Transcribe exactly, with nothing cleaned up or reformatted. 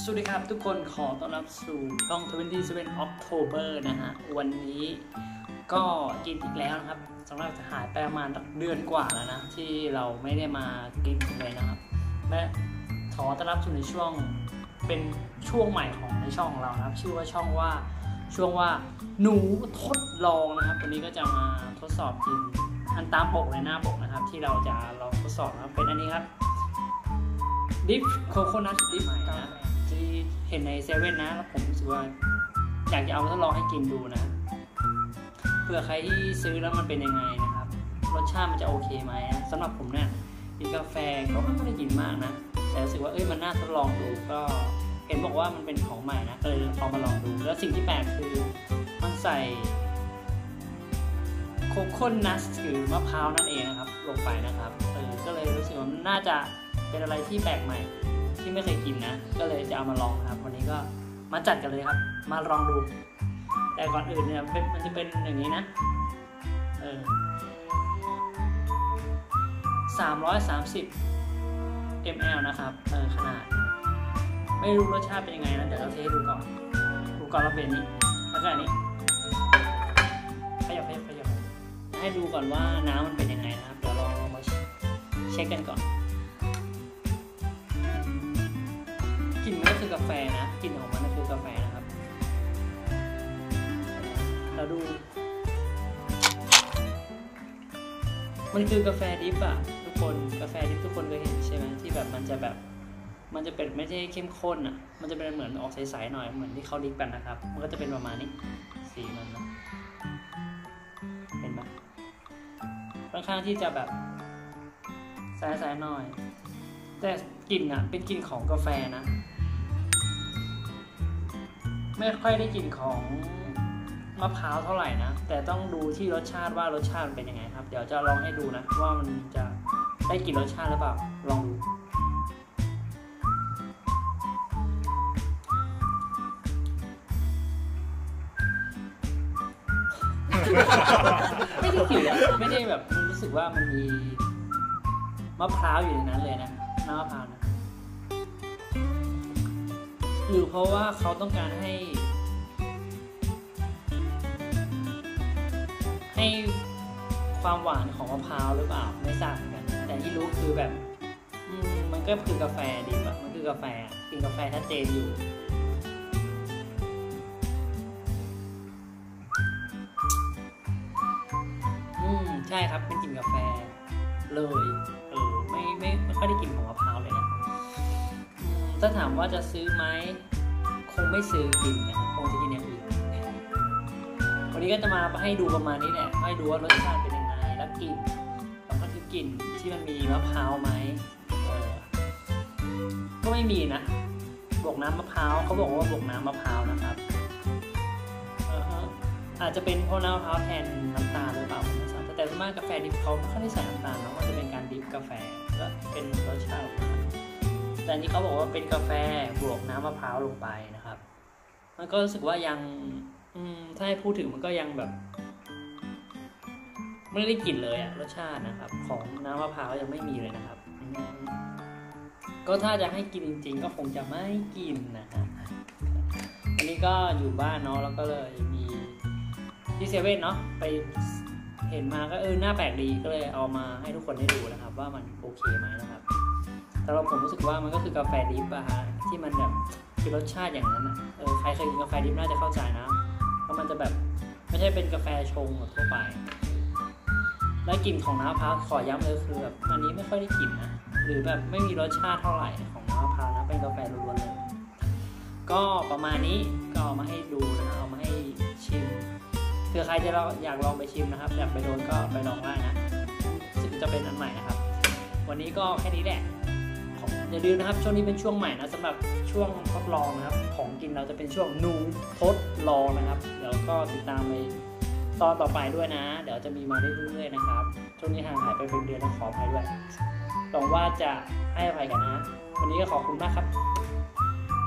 สวัสดีครับทุกคนขอต้อนรับสู่ช่อง ยี่สิบเจ็ด October นะฮะวันนี้ก็กินอีกแล้วนะครับสำหรับจะหายไปประมาณเดือนกว่าแล้วนะที่เราไม่ได้มากินเลยนะครับและขอต้อนรับสู่ในช่วงเป็นช่วงใหม่ของในช่องของเรานะครับชื่อว่าช่องว่าช่วงว่าหนูทดลองนะครับวันนี้ก็จะมาทดสอบกินอันตามปกในหน้าปกนะครับที่เราจะลองทดสอบนะครับเป็นอันนี้ครับดิฟโคโคนัทดิฟนะที่เห็นในเซเว่นนะแล้วผมรู้สึกว่าอยากจะเอาทดลองให้กินดูนะเผื่อใครที่ซื้อแล้วมันเป็นยังไงนะครับรสชาติมันจะโอเคไหมนะสำหรับผมเนี่ยกินกาแฟก็ไม่ได้กินมากนะแต่รู้สึกว่าเอ้ยมันน่าทดลองดูก็เห็นบอกว่ามันเป็นของใหม่นะก็เลยลองมาลองดูแล้วสิ่งที่แปลกคือมันใส่โคโค่นัทคือมะพร้าวนั่นเองนะครับลงไปนะครับเออก็เลยรู้สึกว่ามันน่าจะเป็นอะไรที่แปลกใหม่ที่ไม่เคยกินนะก็เลยจะเอามาลองนะครับวันนี้ก็มาจัดกันเลยครับมาลองดูแต่ก่อนอื่นเนี่ยมันจะเป็นอย่างนี้นะเออสามร้อยสามสิบมิลลิลิตร นะครับเออขนาดไม่รู้รสชาติเป็นยังไงนะเดี๋ยวเราเทให้ดูก่อนดูก่อนเราเป็นนี้แล้วก็อันนี้ขยับขยับขยับให้ดูก่อนว่าน้ำมันเป็นยังไงนะครับเดี๋ยวเรามาเช็คกันก่อนกลิ่นมันก็คือกาแฟนะกลิ่นของมันก็คือกาแฟนะครับเราดูมันคือกาแฟดิฟอะทุกคนกาแฟดิฟทุกคนเคยเห็นใช่ไหมที่แบบมันจะแบบมันจะเป็นไม่ใช่เข้มข้นอะมันจะเป็นเหมือนออกใสๆหน่อยเหมือนที่เขาดิฟกันนะครับมันก็จะเป็นประมาณนี้สีมันนะเห็นปะค่อนข้างที่จะแบบใสๆหน่อยแต่กลิ่นอะเป็นกลิ่นของกาแฟนะไม่ค่อยได้กลิ่นของมะพร้าวเท่าไหร่นะแต่ต้องดูที่รสชาติว่ารสชาติมันเป็นยังไงครับเดี๋ยวจะลองให้ดูนะว่ามันจะได้กลิ่นรสชาติหรือเปล่าลองดูไม่ได้กลิ่นไม่ได้แบบรู้สึกว่ามันมีมะพร้าวอยู่ในนั้นเลยนะน้ำมะพร้าวนะหรือเพราะว่าเขาต้องการให้ให้ความหวานของมะพร้าวหรือเปล่าไม่ทราบเหมือนกันแต่ที่รู้คือแบบมันก็คือกาแฟดีแบบมันคือกาแฟกินกาแฟชัดเจนอยู่อืมใช่ครับเป็นกลิ่นกาแฟเลยเออไม่ไม่ไม่ค่อยได้กลิ่นของมะพร้าวเลยนะถ้าถามว่าจะซื้อไหมคงไม่ซื้อกินนะครับคงจะกินอย่างอื่นวันนี้ก็จะมาให้ดูประมาณนี้แหละให้ดูว่ารสชาติเป็นยังไงแล้วกลิ่นแล้วก็คือกลิ่นที่มันมีมะพร้าวไหมเออก็ไม่มีนะบวกน้ำมะพร้าวเขาบอกว่าบวกน้ำมะพร้าวนะครับอาจจะเป็นเพราะน้ำมะพร้าวแทนน้ำตาลหรือเปล่าแต่ส่วนมากกาแฟดิบเขาไม่ค่อยได้ใส่น้ำตาลนะมันจะเป็นการดิบกาแฟก็เป็นรสชาติแต่นี้เขาบอกว่าเป็นกาแฟบวกน้ำมะพร้าวลงไปนะครับมันก็รู้สึกว่ายังถ้าให้พูดถึงมันก็ยังแบบไม่ได้กลิ่นเลยอะรสชาตินะครับของน้ำมะพร้าวยังไม่มีเลยนะครับก็ถ้าจะให้กินจริงๆก็คงจะไม่กินนะฮะอันนี้ก็อยู่บ้านเนาะแล้วก็เลยมีที่เซเว่นเนาะไปเห็นมาก็เออหน้าแปลกดีก็เลยเอามาให้ทุกคนได้ดูนะครับว่ามันโอเคไหมนะครับแต่เราผมรู้สึกว่ามันก็คือกาแฟดิบอะฮะที่มันแบบคือรสชาติอย่างนั้นอะเออใครเคยกินกาแฟดิบน่าจะเข้าใจนะเพราะมันจะแบบไม่ใช่เป็นกาแฟชงแบบทั่วไปและกลิ่นของน้ำมะพร้าวขอย้ำเลยคือแบบอันนี้ไม่ค่อยได้กลิ่นนะหรือแบบไม่มีรสชาติเท่าไหร่ของน้ำมะพร้าวนะเป็นกาแฟล้วนๆเลยก็ประมาณนี้ก็เอามาให้ดูนะเอามาให้ชิมเผื่อใครจะอยากลองไปชิมนะครับอยากไปโดนก็ไปลองได้นะซึ่งจะเป็นอันใหม่นะครับวันนี้ก็แค่นี้แหละอย่าลืมนะครับช่วงนี้เป็นช่วงใหม่นะสำหรับช่วงทดลองนะครับของกินเราจะเป็นช่วงหนูทดลองนะครับเดี๋ยวก็ติดตามในตอนต่อไปด้วยนะเดี๋ยวจะมีมาเรื่อยๆนะครับช่วงนี้ห่างหายไปเป็นเดือนนะขออภัยด้วยหวังว่าจะให้อภัยกันนะวันนี้ก็ขอบคุณมากครับ